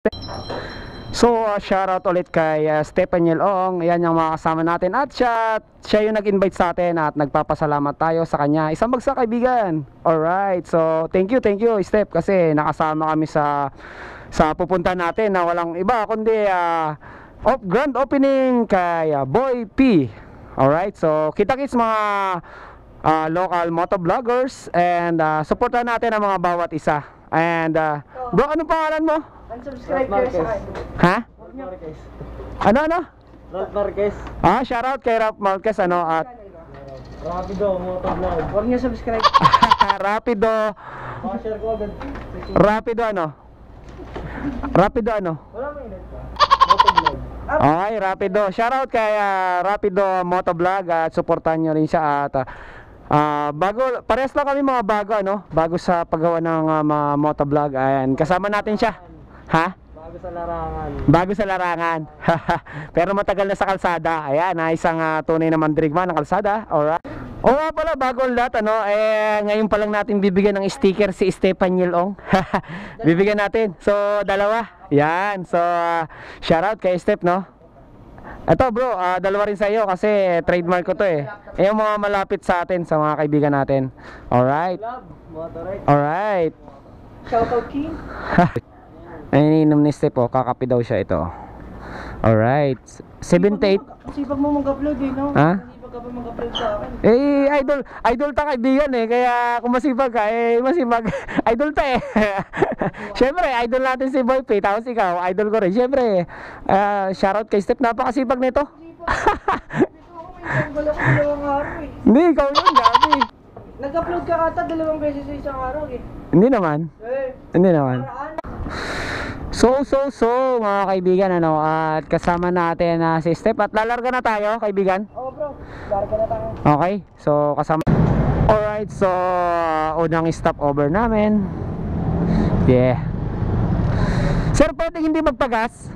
So, shoutout ulit kay Stepaniel Ong. Yan yung mga kasama natin. At siya yung nag-invite sa atin at nagpapasalamat tayo sa kanya. Isang bagsak, kaibigan. Alright, so thank you Step, kasi nakasama kami sa pupunta natin na walang iba kundi grand opening kay Boy P. Alright, so kita-kits mga local motovloggers, and supportan natin ang mga bawat isa. And bro, anong pangalan mo? Unsubscribe kayo sa akin. Ha? Ano? Ralph Marquez. Shoutout kay Ralph Marquez, at Rapido, motovlog. Huwag niyo subscribe. Rapido. Share ko agad. Rapido ano? Wala may ilan pa. Motovlog. Okay, Rapido. Shoutout kay Rapido Motovlog, at supportan nyo rin siya. At parehas lang kami mga bago sa paggawa ng mga motovlog, and kasama natin siya. Ha? Bago sa larangan. Pero matagal na sa kalsada. Ayan, isang tunay na mandirigma ng kalsada. Alright. O nga pala, bago ang lahat, ngayon pa lang natin bibigyan ng sticker si Stepaniel Ong. Bibigyan natin. So, dalawa. Yan. So, shoutout kay Step, no? Ito bro, dalawa rin sa iyo kasi trademark ko to eh. Yung mga malapit sa atin, sa mga kaibigan natin. Alright. Alright. Shoutout King. Ay, ininom ni Step, kakapi daw siya ito. Alright. 78. Sipag mo mag-upload eh, no? Ha? Sipag ka pa mag-upload sa akin. Idol ta kaibigan eh. Kaya kung masipag ka, masipag. Idol ta eh. Siyempre, idol natin si Boy P. Tapos ikaw, idol ko rin. Siyempre, shoutout kay Step. Napakasipag nito. Hindi, ikaw yun, gabi. Nag-upload ka ata 2 beses sa isang araw eh. Hindi naman. So mga kaibigan, at kasama natin si Step, at lalarga na tayo, kaibigan. Oo bro, larga na tayo. Okay, so kasama. Alright, so unang stop over namin. Yeah. Sir, pwedeng hindi magpagas?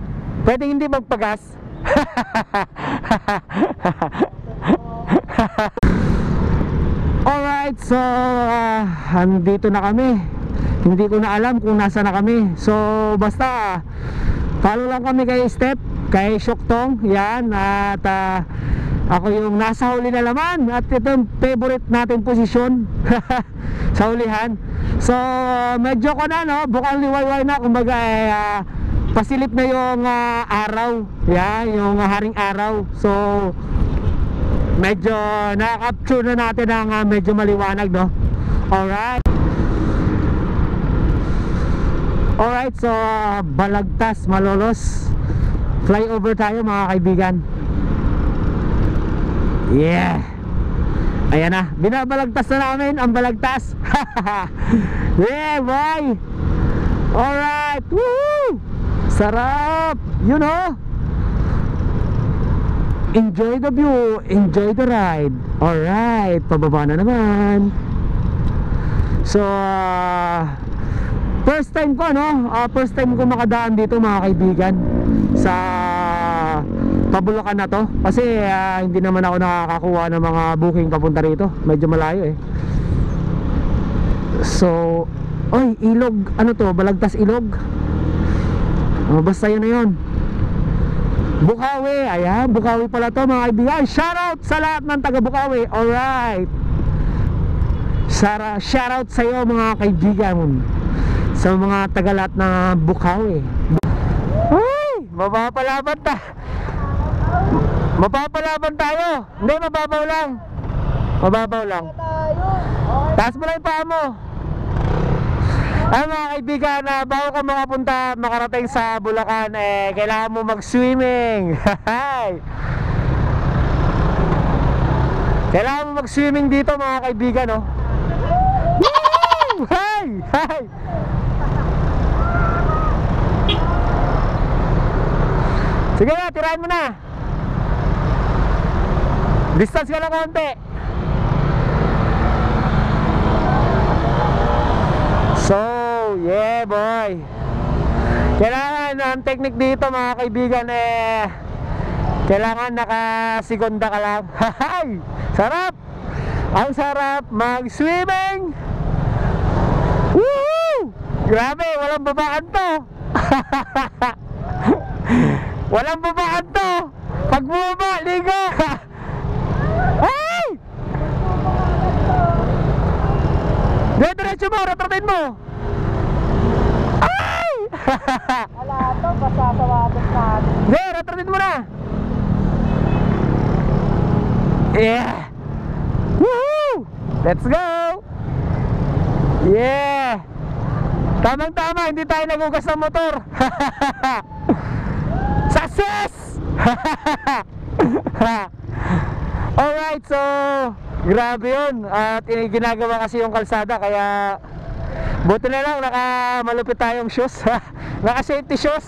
Alright, so andito na kami. Hindi ko na alam kung nasa na kami. So basta follow lang kami kay Step, kay Shoktong. Yan, at ako yung nasa huli na laman. At ito yung favorite natin posisyon sa hulihan. So medyo ko na, no, bukang liwayway na. Kumbaga pasilip na yung araw. Yan, yung haring araw. So medyo na-capture na natin ang medyo maliwanag, no? Alright, so Balagtas, Malolos. Flyover tayo mga kaibigan. Yeah. Ayan na, binabalagtas na namin ang Balagtas. Yeah boy. Alright, woo! Sarap, you know. Enjoy the view, enjoy the ride. Alright, pababa na naman. So first time ko, first time ko makadaan dito mga kaibigan sa Pabulacan na to. Kasi hindi naman ako nakakakuha ng mga booking papunta rito. Medyo malayo eh. So, ilog, Balagtas Ilog. Basta yun na yun. Bukawi, ayan, Bukawi pala to mga kaibigan. Shoutout sa lahat ng taga Bukawi. Alright, shoutout sa iyo mga kaibigan, sa mga taga lahat ng Bukawi. Uy, mapapalaban tayo. Hindi, mababaw lang. Taas mo lang yung paa mo. Mga kaibigan, bago ka makarating sa Bulacan, kailangan mo mag-swimming. Kailangan mo mag-swimming dito mga kaibigan, no? Hi! Sige na, tirahin mo na. Distance ka lang konti. So, yeah boy. Kailangan ang technique dito mga kaibigan, kailangan nakasigonda ka lang. Hahay! Sarap! Ang sarap mag-swimming! Woohoo! Grabe, walang babaan to. Walang babaan to. Pag bumaba, liga. Ay! Diretso mo, retratin mo. Ay! Wala to, basta sa water natin. Hindi, retratin mo na. Yeah! Woohoo! Let's go! Yeah! Tamang-tama, hindi tayo nagugas ng motor. Success! Alright, so grabe yun. At ginagawa kasi yung kalsada, kaya buti na lang malupit tayong shoes. Naka safety shoes.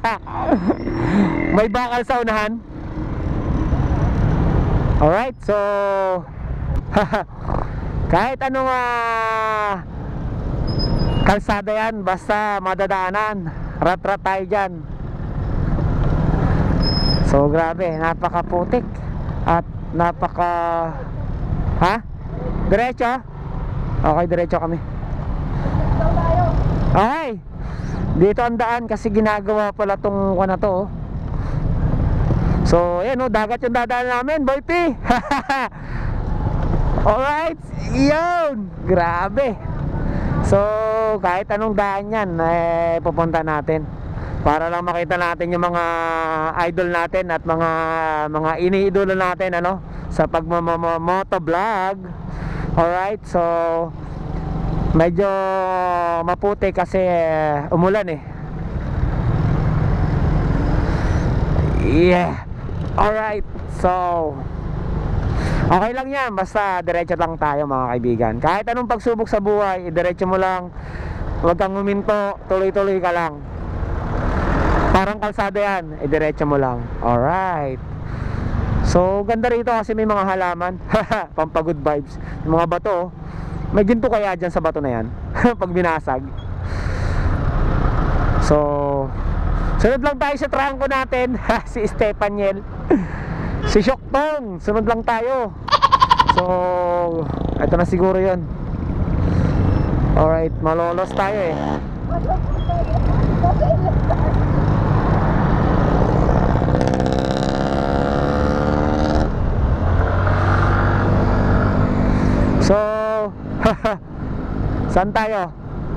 May bakal sa unahan. Alright, so kahit anong kalsada yan, basta madadaanan, rat-rat tayo dyan. So grabe, napakaputik at napaka... Ha? Diretso? Okay, diretso kami. Okay, dito ang daan kasi ginagawa pala tong na to, oh. So ayan, oh, dagat yung dadaan namin, Boy P. Alright, yun, grabe. So kahit anong daan yan, pupunta natin para lang makita natin yung mga idol natin at mga iniidolo natin, ano, sa pagmotovlog. Alright, so medyo maputi kasi umulan eh. Yeah. Alright, so okay lang yan, basta diretso lang tayo mga kaibigan. Kahit anong pagsubok sa buhay, diretso mo lang. Huwag kang huminto, tuloy-tuloy ka lang. Parang kalsada yan, diretso mo lang. Alright. So ganda rito kasi may mga halaman. Pampagood vibes. Yung mga bato, oh. May ginto kaya dyan sa bato na yan. Pag binasag. So sunod lang tayo sa trangko natin. Si Stepaniel. Si Shoktong, sunod lang tayo. So ito na siguro yun. Alright, malolos tayo eh. So saan tayo?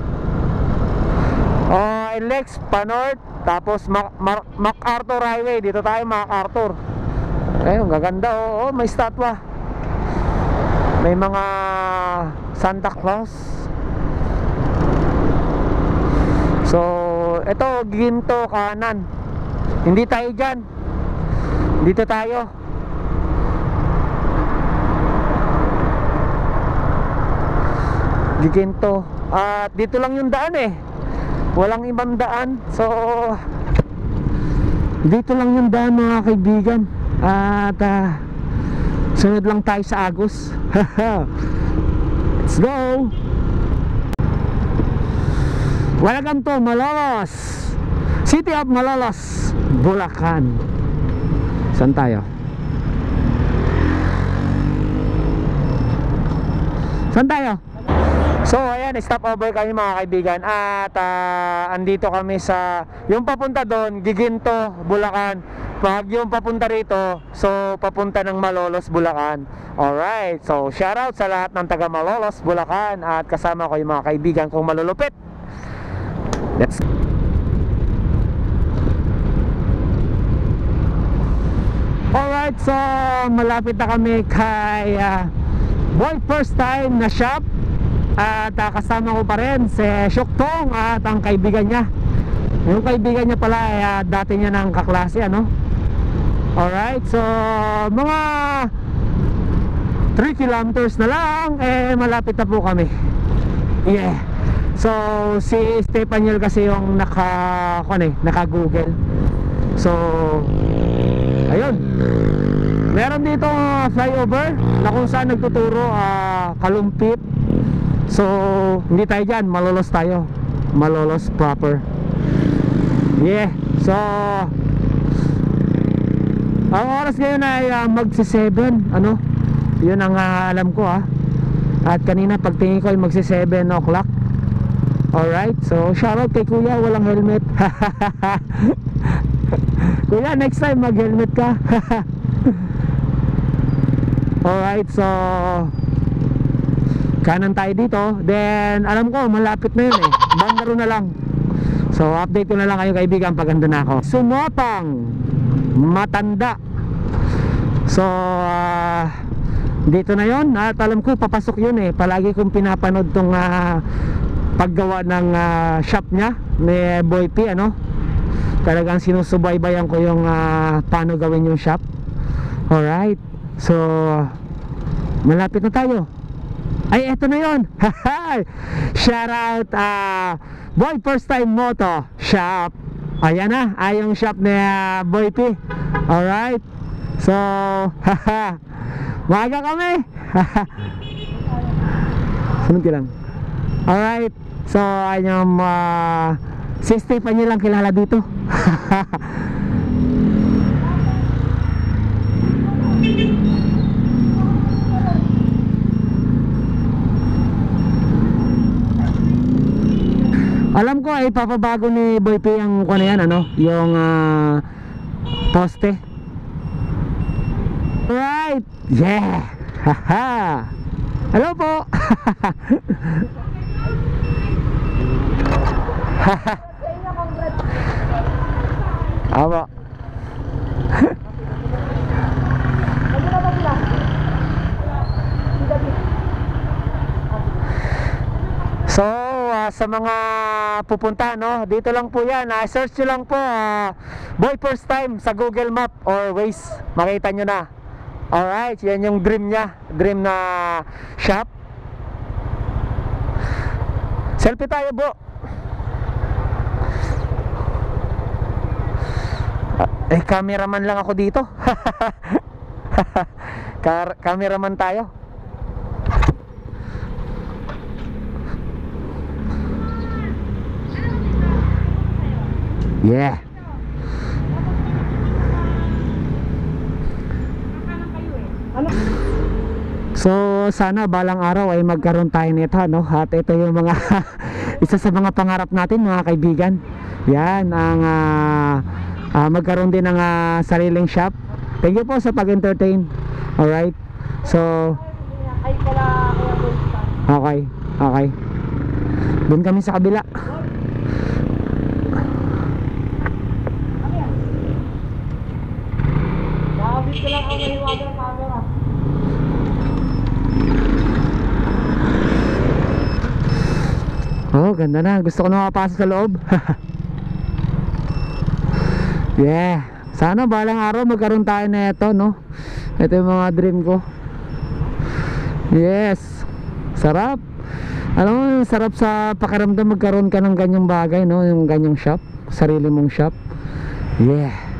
Lex, pa-north. Tapos MacArthur Highway. Dito tayo, MacArthur. Ayun, gaganda, oh, may statwa. May mga Santa Claus. So ito, ginto kanan. Hindi tayo dyan. Dito tayo. Giginto. At dito lang yung daan eh. Walang ibang daan. So dito lang yung daan mga kaibigan. At sunod lang tayo sa Agus. Let's go. Welcome to Malolos, City of Malolos, Bulacan. Saan tayo? Saan tayo? So ayan, stop over kami mga kaibigan. At andito kami sa yung papunta doon, Giginto, Bulacan. Pag yung papunta rito, so papunta ng Malolos, Bulacan. Alright, so shoutout sa lahat ng taga Malolos, Bulacan. At kasama ko yung mga kaibigan kong malulupit. Let's go. Alright, so malapit na kami kay Boy First Time na shop. At kasama ko pa rin si Shoktong at ang kaibigan niya. Yung kaibigan niya pala dati niya ng kaklase, ano. Alright, so mga 3 kilometers na lang, malapit na po kami. Yeah. So si Stepaniel kasi yung naka-Google. So ayun, meron dito flyover na kung saan nagtuturo Kalumpit. So hindi tayo dyan, Malolos tayo. Malolos proper. Yeah. So ang oras ngayon ay magsi-7, ano. Yun ang alam ko At kanina pagtingin ko ay magsi-7 o'clock. Alright, so shoutout kay kuya, walang helmet. Kuya, next time mag helmet ka. Alright, so kanan tayo dito. Then alam ko malapit na yun eh, Bandaro na lang. So update ko na lang kayo kaibigan pag andun na ako. Sumotang Matanda. So dito na yon. At alam ko papasok yun eh. Palagi kong pinapanood tong paggawa ng shop niya ni Boy P, ano. Talagang sinusubaybayan ko yung paano gawin yung shop. Alright, so malapit na tayo. Ay, eto na yon. Shout out Boy First Time Moto Shop. Ayan na, ay yung shop ni Boy P. Alright, so maga kami. Sunod lang. Alright, so ayun, si Stephen nyo lang kilala dito. Alam ko ay papabago ni Boy P ang kung ano yan, ano, yung poste. Alright, yeah. Haha. Hello po. Aba. So sa mga pupunta, no, dito lang po yan. Search nyo lang po Boy First Time sa Google Map or Waze, makita nyo na. Alright, yan yung dream niya, dream na shop. Selfie tayo, bro. Cameraman lang ako dito. Cameraman tayo. Yeah. So sana balang araw ay magkaroon tayo nito, no? At ito yung mga isa sa mga pangarap natin, mga kaibigan. Yan ang magkaroon din ng sariling shop. Thank you po sa pag-entertain. Alright, so okay, okay. Doon kami sa kabila. Nakabit ko lang ang mahiwagang camera. Oh, ganda na. Gusto ko na makapasok sa loob. Yeah. Sana balang araw magkaroon tayo na ito, no? Ito yung mga dream ko. Yes. Sarap. Alam mo, sarap sa pakiramdam magkaroon ka ng ganyang bagay, no? Yung ganyang shop. Sarili mong shop. Yeah.